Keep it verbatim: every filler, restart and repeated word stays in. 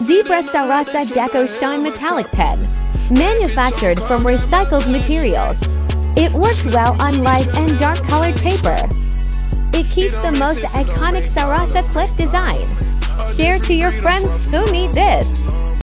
Zebra Sarasa Deco Shine Metallic Pen. Manufactured from recycled materials. It works well on light and dark colored paper. It keeps the most iconic Sarasa clip design. Share to your friends who need this.